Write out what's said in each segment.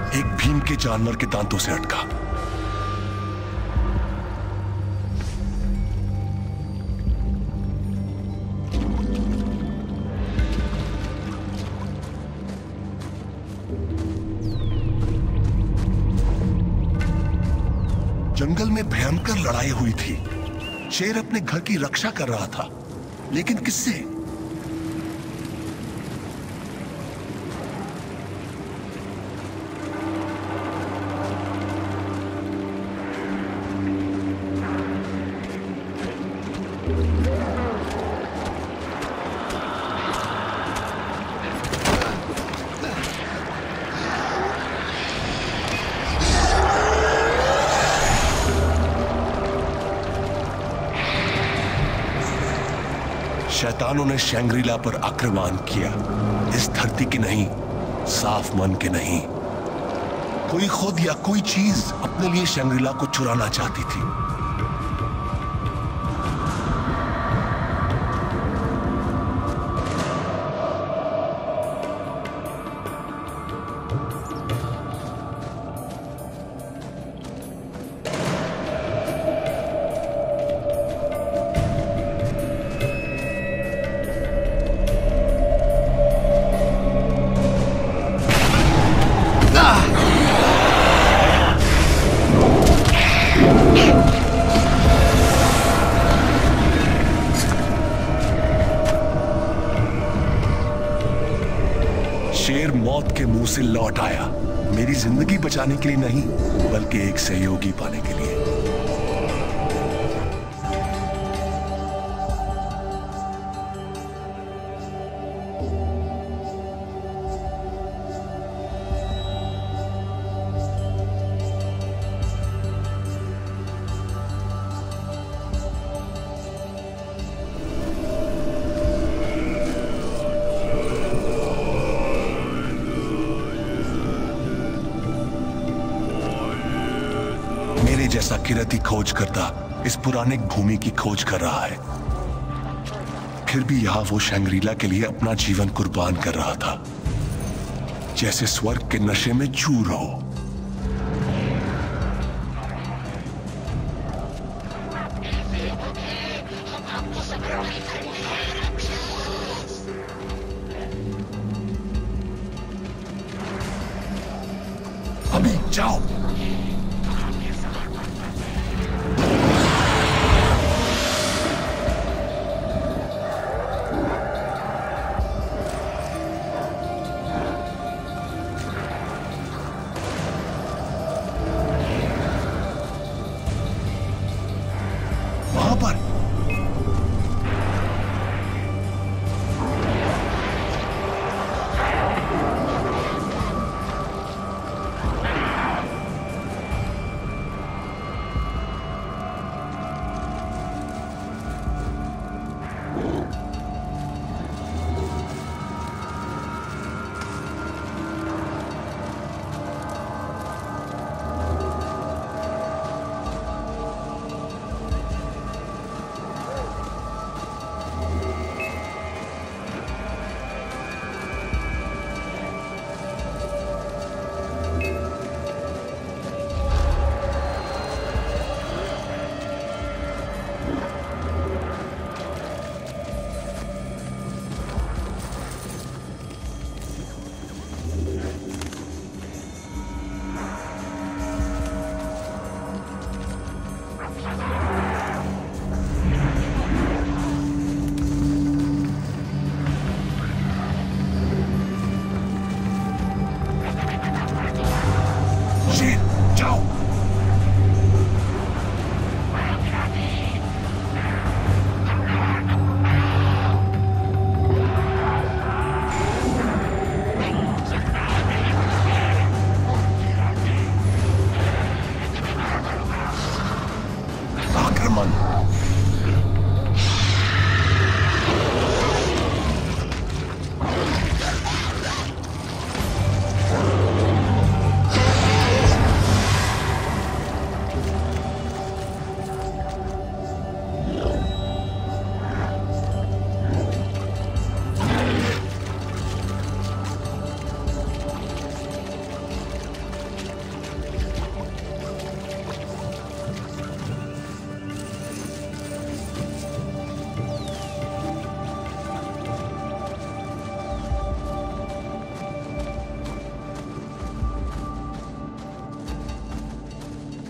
एक भीम के जानवर के दांतों से अटका। जंगल में भयंकर लड़ाई हुई थी। शेर अपने घर की रक्षा कर रहा था, लेकिन किससे? शैतानों ने शैंग्रीला पर आक्रमण किया। इस धरती के नहीं, साफ मन के नहीं। कोई खुद या कोई चीज अपने लिए शैंग्रीला को चुराना चाहती थी। शेर मौत के मुंह से लौट आया, मेरी जिंदगी बचाने के लिए नहीं, बल्कि एक सहयोगी पाने के लिए। जैसा किरती खोज करता इस पुराने भूमि की खोज कर रहा है। फिर भी यहां वो शैंग्रीला के लिए अपना जीवन कुर्बान कर रहा था, जैसे स्वर्ग के नशे में चूर हो। अभी जाओ।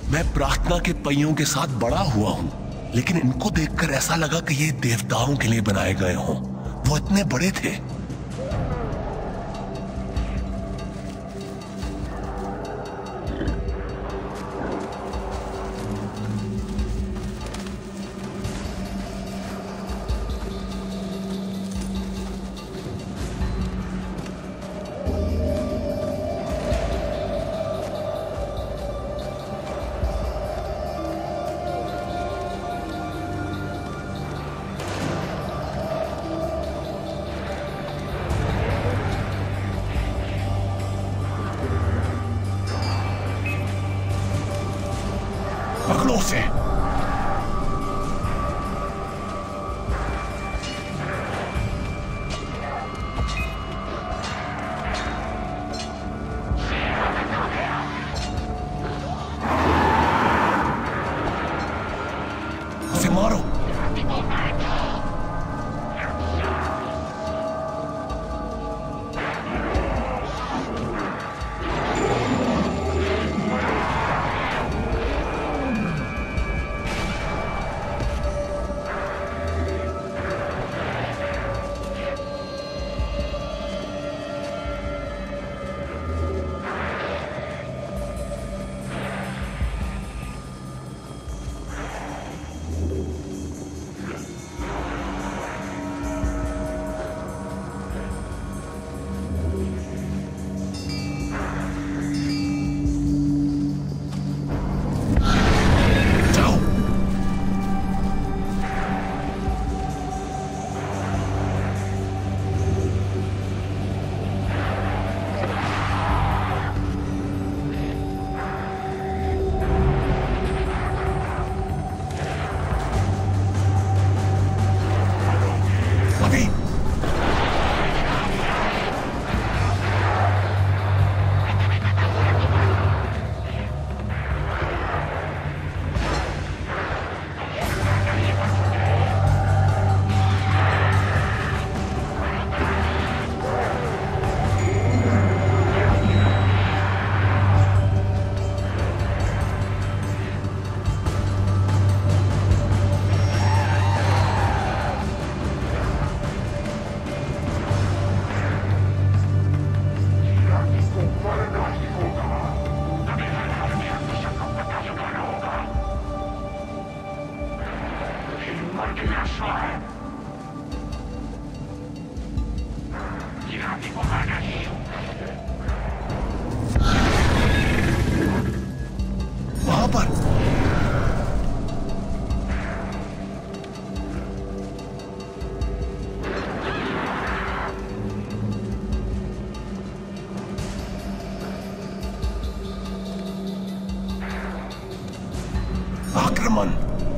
मैं प्रार्थना के पहियों के साथ बड़ा हुआ हूं, लेकिन इनको देखकर ऐसा लगा कि ये देवताओं के लिए बनाए गए हों। वो इतने बड़े थे। पकड़ो उसे। उसे मारो। वहां पर आक्रमण।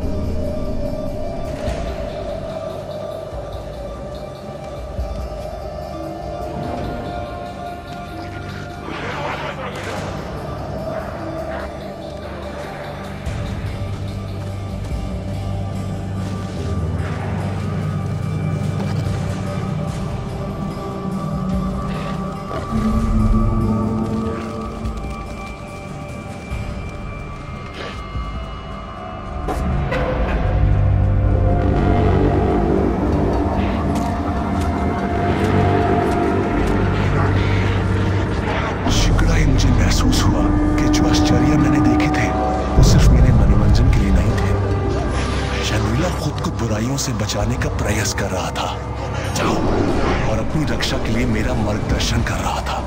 महसूस हुआ कि जो आश्चर्य मैंने देखे थे वो सिर्फ मेरे मनोरंजन के लिए नहीं थे। शैंग्रीला खुद को बुराइयों से बचाने का प्रयास कर रहा था, जाओ, और अपनी रक्षा के लिए मेरा मार्गदर्शन कर रहा था।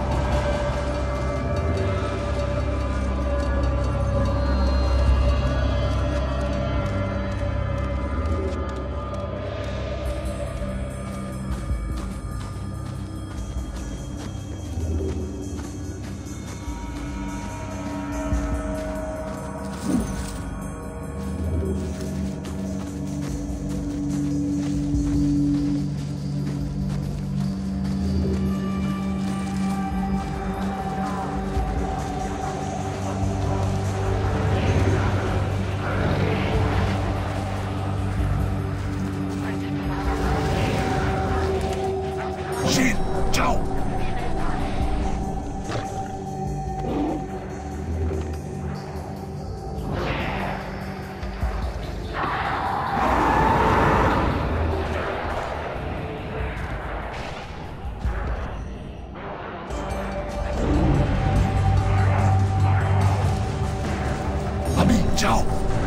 जाओ।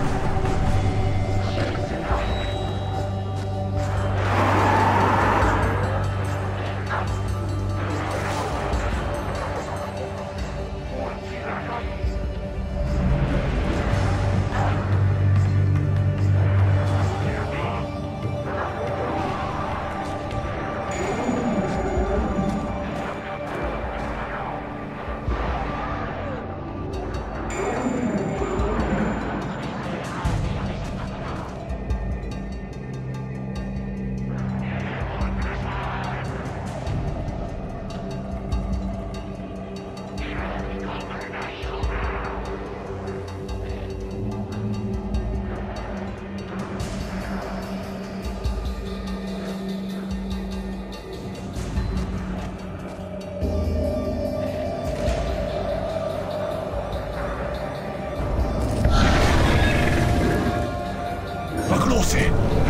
पकड़ो उसे।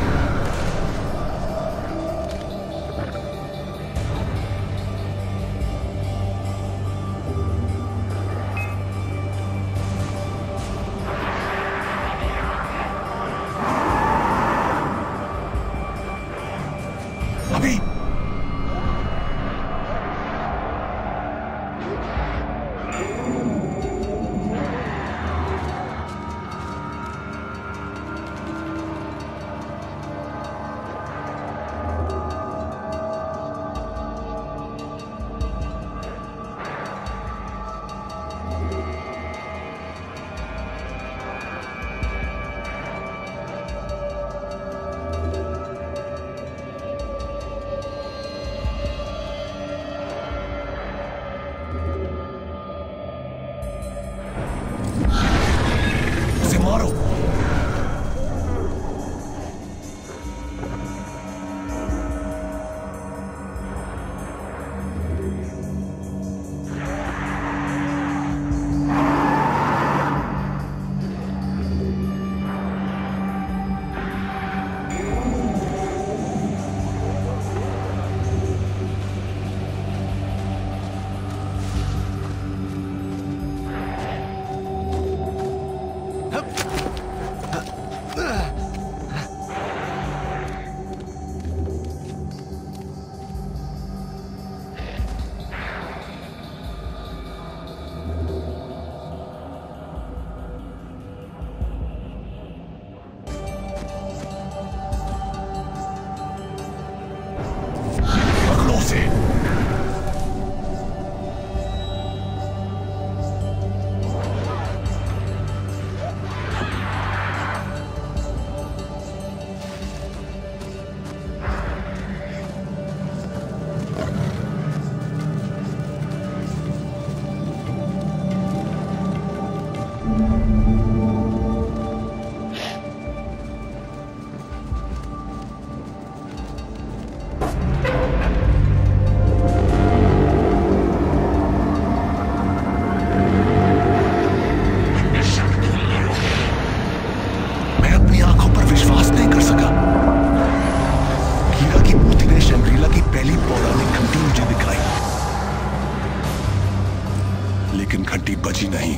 अभी उसे मारो। पकड़ो उसे। मैं अपनी आंखों पर विश्वास नहीं कर सका। कीरा की मूर्ति ने शंग्रीला की पहली पौराणिक घंटी मुझे दिखाई, लेकिन घंटी बजी नहीं।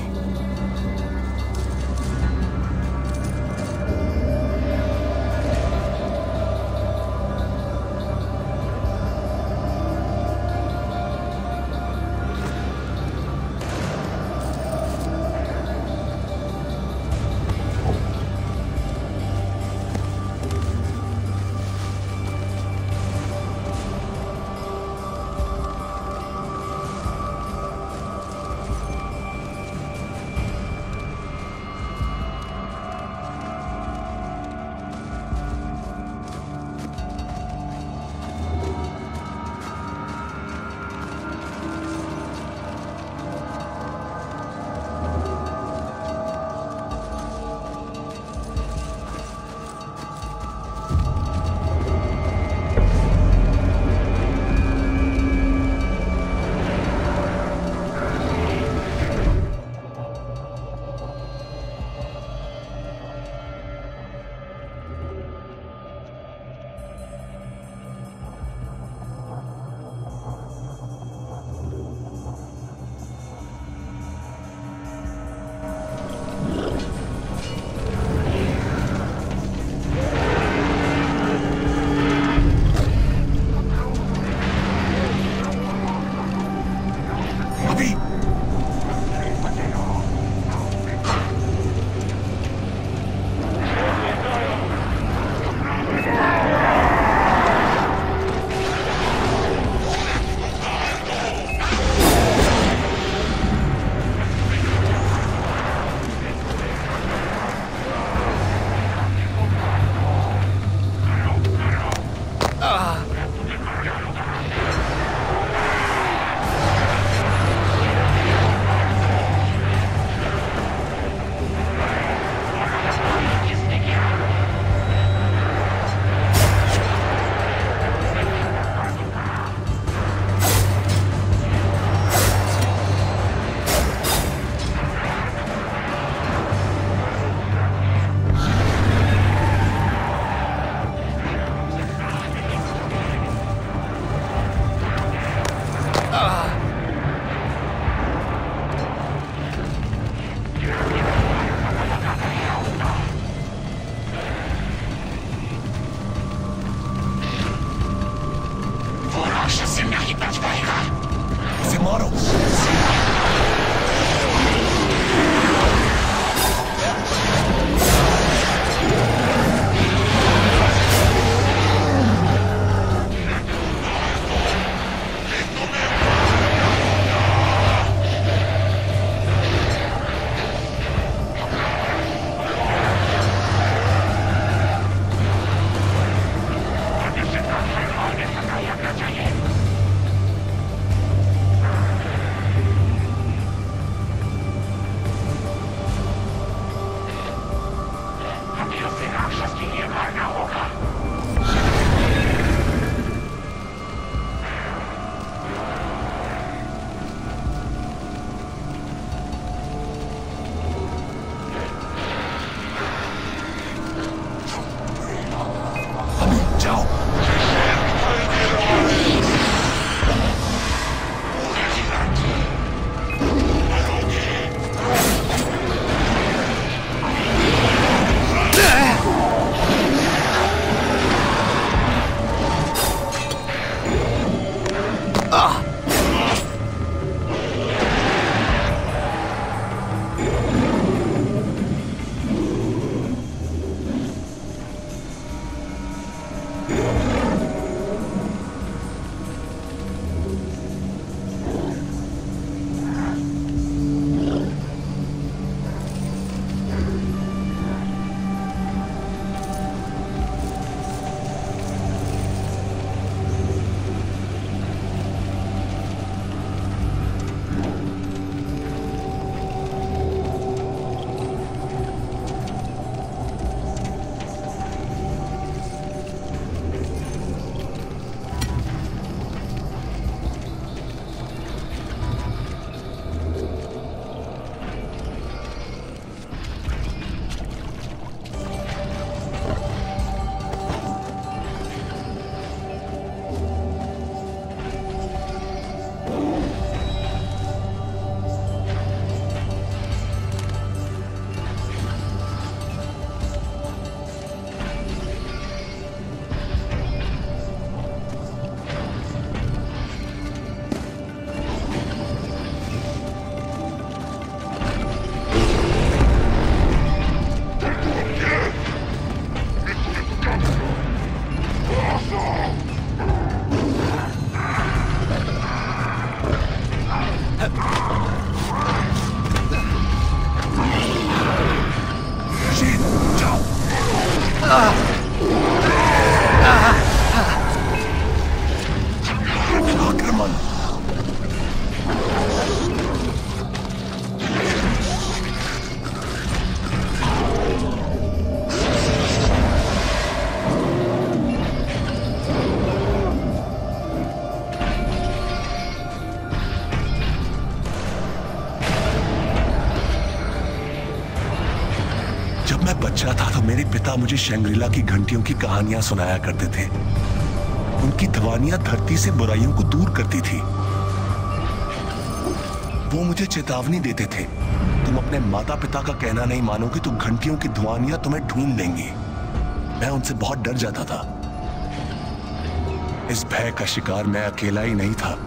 बच्चा था तो मेरे पिता मुझे शंग्रीला की घंटियों की कहानियां सुनाया करते थे। उनकी ध्वनियां धरती से बुराइयों को दूर करती थी। वो मुझे चेतावनी देते थे, तुम अपने माता पिता का कहना नहीं मानोगे तो घंटियों की ध्वनियां तुम्हें ढूंढ लेंगी। मैं उनसे बहुत डर जाता था। इस भय का शिकार मैं अकेला ही नहीं था।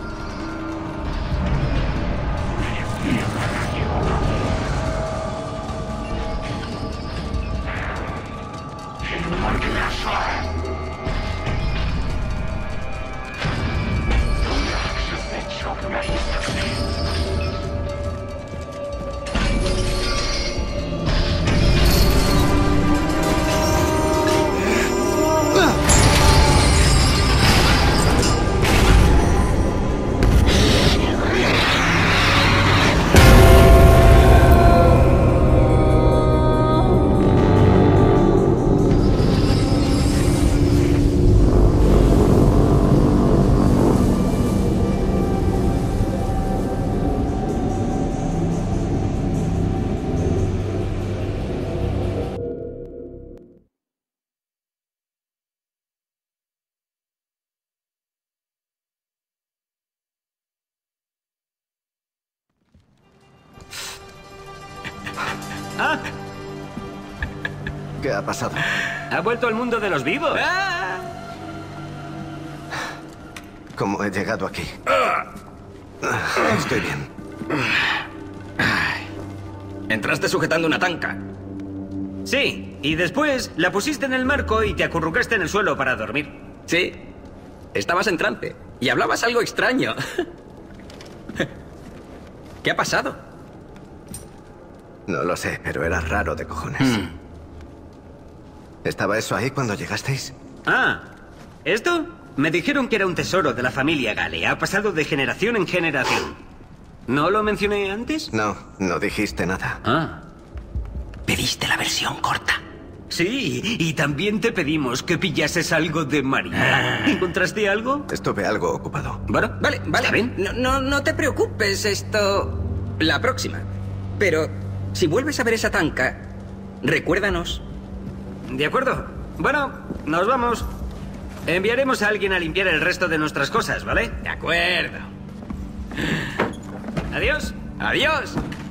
¿Qué ha pasado? Ha vuelto al mundo de los vivos. ¿Cómo he llegado aquí? Estoy bien. Entraste sujetando una tanca. Sí, y después la pusiste en el marco y te acurrucaste en el suelo para dormir. Sí. Estabas en trance y hablabas algo extraño. ¿Qué ha pasado? No lo sé, pero era raro de cojones. ¿Estaba eso ahí cuando llegasteis? Ah, ¿esto? Me dijeron que era un tesoro de la familia Gale. Ha pasado de generación en generación. ¿No lo mencioné antes? No, no dijiste nada. Ah. Pediste la versión corta. Sí, y también te pedimos que pillases algo de María. ¿Encontraste algo? Estuve algo ocupado. Bueno, Vale. ¿está bien? No te preocupes, esto... La próxima. Pero si vuelves a ver esa tanca, recuérdanos. De acuerdo. Bueno, nos vamos. Enviaremos a alguien a limpiar el resto de nuestras cosas, ¿vale? De acuerdo. Adiós. Adiós.